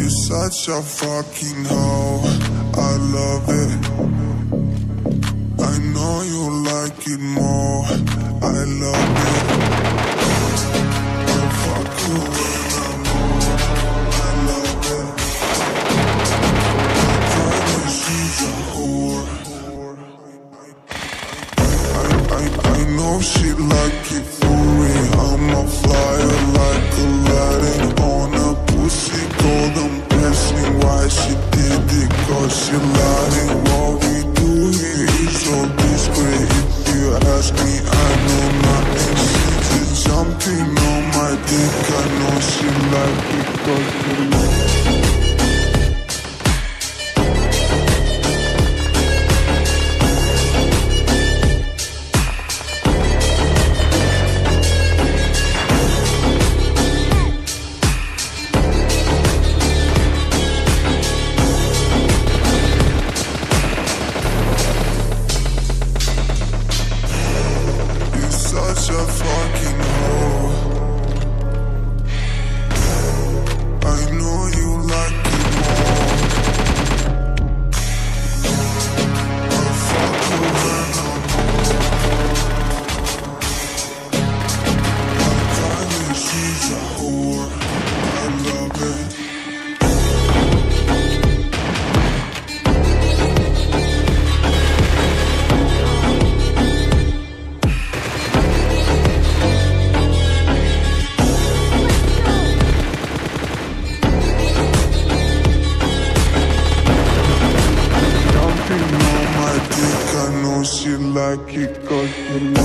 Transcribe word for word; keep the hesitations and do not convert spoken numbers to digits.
such a fucking hoe, I love it. I know you like it more, I love it. I fuck you when I'm on, I love it. I promise she's a whore. I, I, I know she like it for me. I'm a flyer like Aladdin on a pussy golden blessing. Why she did it? Cause she lying. What we do here is so discreet. If you ask me, I know nothing. She's just jumping on my dick. I know she like it cause she like it. Such a fucking hoe. I know you like it more. I fuck you when I'm on. I promise she's a whore. I love it. I know she like it cause she like it.